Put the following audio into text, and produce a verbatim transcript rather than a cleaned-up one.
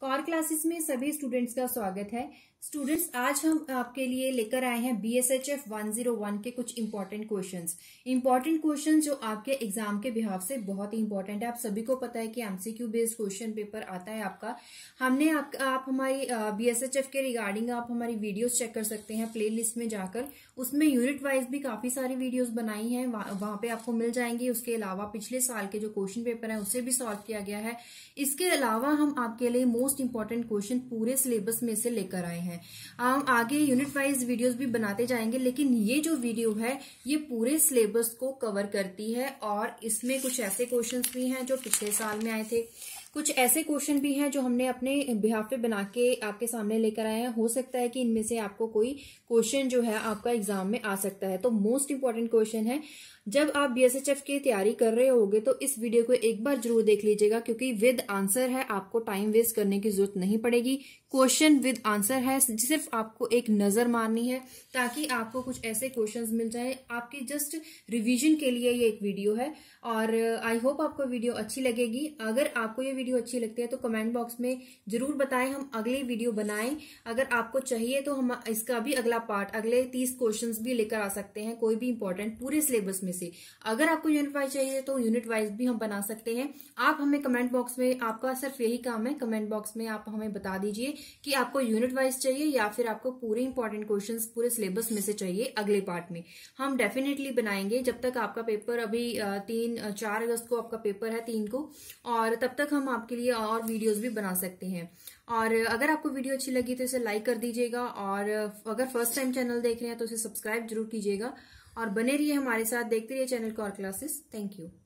Core classes में सभी students का स्वागत है। स्टूडेंट्स, आज हम आपके लिए लेकर आए हैं B S H F one zero one के कुछ इंपॉर्टेंट क्वेश्चंस। इंपॉर्टेंट क्वेश्चंस जो आपके एग्जाम के बिहाफ से बहुत ही इंपॉर्टेंट है। आप सभी को पता है कि एमसीक्यू बेस्ड क्वेश्चन पेपर आता है आपका। हमने आप, आप हमारी बी एस एच एफ के रिगार्डिंग आप हमारी वीडियोस चेक कर सकते हैं प्ले लिस्ट में जाकर। उसमें यूनिट वाइज भी काफी सारी वीडियोज बनाई है, वहां पे आपको मिल जाएंगी। उसके अलावा पिछले साल के जो क्वेश्चन पेपर है उसे भी सॉल्व किया गया है। इसके अलावा हम आपके लिए मोस्ट इंपॉर्टेंट क्वेश्चन पूरे सिलेबस में से लेकर आए हैं। हम आगे यूनिट वाइज वीडियोस भी बनाते जाएंगे, लेकिन ये जो वीडियो है ये पूरे सिलेबस को कवर करती है और इसमें कुछ ऐसे क्वेश्चंस भी हैं जो पिछले साल में आए थे, कुछ ऐसे क्वेश्चन भी हैं जो हमने अपने बिहाफ पे बना के आपके सामने लेकर आए हैं। हो सकता है कि इनमें से आपको कोई क्वेश्चन जो है आपका एग्जाम में आ सकता है। तो मोस्ट इंपॉर्टेंट क्वेश्चन है, जब आप बी एस एच एफ की तैयारी कर रहे होगे तो इस वीडियो को एक बार जरूर देख लीजिएगा, क्योंकि विद आंसर है, आपको टाइम वेस्ट करने की जरूरत नहीं पड़ेगी। क्वेश्चन विद आंसर है, सिर्फ आपको एक नजर मारनी है ताकि आपको कुछ ऐसे क्वेश्चंस मिल जाए। आपकी जस्ट रिवीजन के लिए ये एक वीडियो है और आई होप आपको वीडियो अच्छी लगेगी। अगर आपको ये वीडियो अच्छी लगती है तो कमेंट बॉक्स में जरूर बताएं, हम अगली वीडियो बनाएं। अगर आपको चाहिए तो हम इसका भी अगला पार्ट, अगले तीस क्वेश्चंस भी लेकर आ सकते हैं, कोई भी इंपॉर्टेंट पूरे सिलेबस में से। अगर आपको यूनिट वाइज चाहिए तो यूनिट वाइज भी हम बना सकते हैं। आप हमें कमेंट बॉक्स में, आपका सिर्फ यही काम है, कमेंट बॉक्स में आप हमें बता दीजिए कि आपको यूनिट वाइज चाहिए या फिर आपको पूरे इंपॉर्टेंट क्वेश्चंस पूरे सिलेबस में से चाहिए अगले पार्ट में। हम डेफिनेटली बनाएंगे। जब तक आपका पेपर अभी तीन चार अगस्त को आपका पेपर है, तीन को, और तब तक हम आपके लिए और वीडियोस भी बना सकते हैं। और अगर आपको वीडियो अच्छी लगी तो इसे लाइक कर दीजिएगा, और अगर फर्स्ट टाइम चैनल देख रहे हैं तो इसे सब्सक्राइब जरूर कीजिएगा और बने रहिए हमारे साथ, देखते रहिए channel core classes. Thank you.